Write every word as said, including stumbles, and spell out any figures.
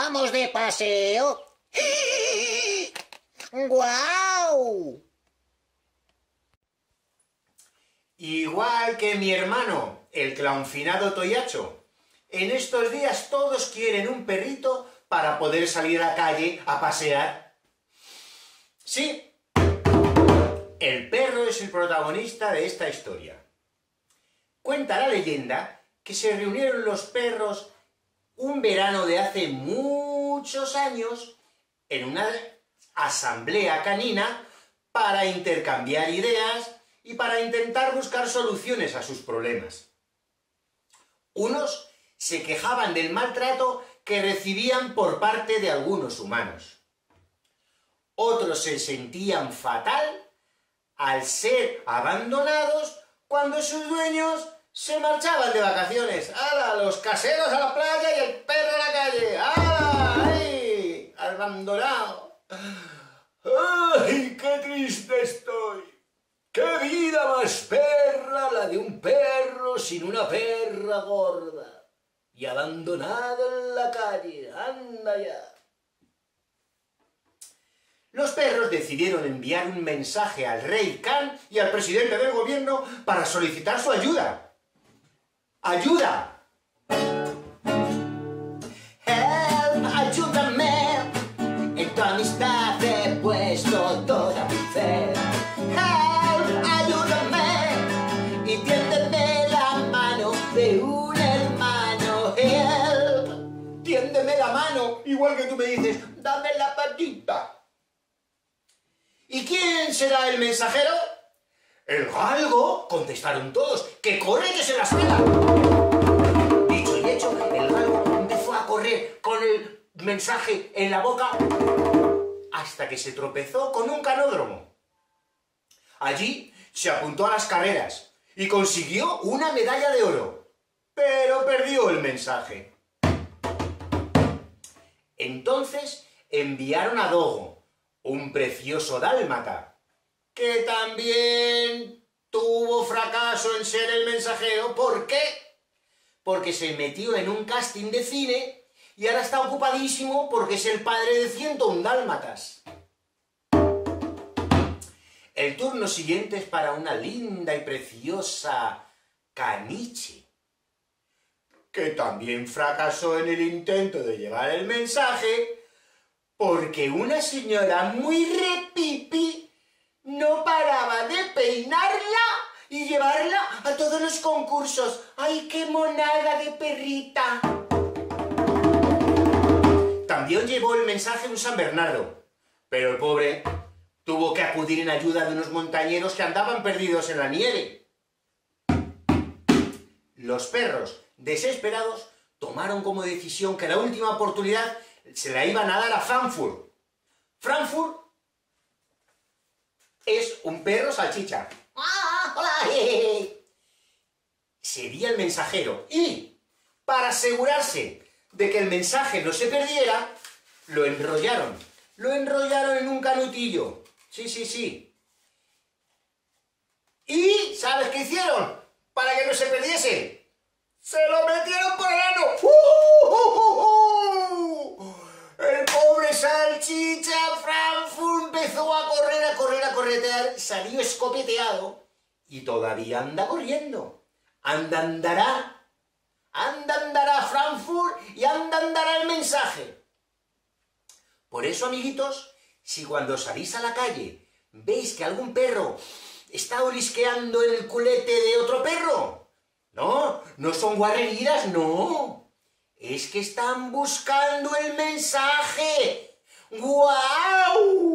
vamos de paseo. ¡Guau! Igual que mi hermano, el clownfinado Toyacho. En estos días todos quieren un perrito para poder salir a la calle a pasear. Sí, el perro es el protagonista de esta historia. Cuenta la leyenda que se reunieron los perros un verano de hace muchos años en una asamblea canina para intercambiar ideas y para intentar buscar soluciones a sus problemas. Unos se quejaban del maltrato que recibían por parte de algunos humanos. Otros se sentían fatal al ser abandonados cuando sus dueños se marchaban de vacaciones. ¡Hala! Los caseros a la playa y el perro a la calle. ¡Hala! ¡Ay! ¡Abandonado! ¡Ay! ¡Qué triste estoy! ¡Qué vida más perra la de un perro sin una perra gorda! Y abandonado en la calle. ¡Anda ya! Los perros decidieron enviar un mensaje al rey Khan y al presidente del gobierno para solicitar su ayuda. ¡Ayuda! Help, ayúdame, en tu amistad he puesto toda mi fe. Help, ayúdame, y tiéndeme la mano de un hermano. Help, Tiéndeme la mano, igual que tú me dices, dame la patita. ¿Y quién será el mensajero? ¡El galgo! Contestaron todos. ¡Que corre, que se las pela! Dicho y hecho, el galgo empezó a correr con el mensaje en la boca hasta que se tropezó con un canódromo. Allí se apuntó a las carreras y consiguió una medalla de oro, pero perdió el mensaje. Entonces enviaron a Dogo, un precioso dálmata, que también tuvo fracaso en ser el mensajero. ¿Por qué? Porque se metió en un casting de cine y ahora está ocupadísimo porque es el padre de ciento un dálmatas. El turno siguiente es para una linda y preciosa caniche, que también fracasó en el intento de llevar el mensaje porque una señora muy repipi no paraba de peinarla y llevarla a todos los concursos. ¡Ay, qué monada de perrita! También llevó el mensaje un San Bernardo, pero el pobre tuvo que acudir en ayuda de unos montañeros que andaban perdidos en la nieve. Los perros, desesperados, tomaron como decisión que la última oportunidad se la iban a dar a Frankfurt. Frankfurt es un perro salchicha. ¡Ah, hola! Sería el mensajero. Y, para asegurarse de que el mensaje no se perdiera, lo enrollaron. Lo enrollaron en un canutillo. Sí, sí, sí. ¿Y sabes qué hicieron? Para que no se perdiese. ¡Se lo metieron por el ano! ¡Uh, uh, uh, uh! El pobre salchicha Frankfurt empezó a correr, a correr, a corretear, salió escopeteado y todavía anda corriendo. Anda, andará, anda, andará Frankfurt y anda, andará el mensaje. Por eso, amiguitos, si cuando salís a la calle veis que algún perro está olisqueando en el culete de otro perro, no, no son guarrerías, no. Es que están buscando el mensaje. ¡Guau!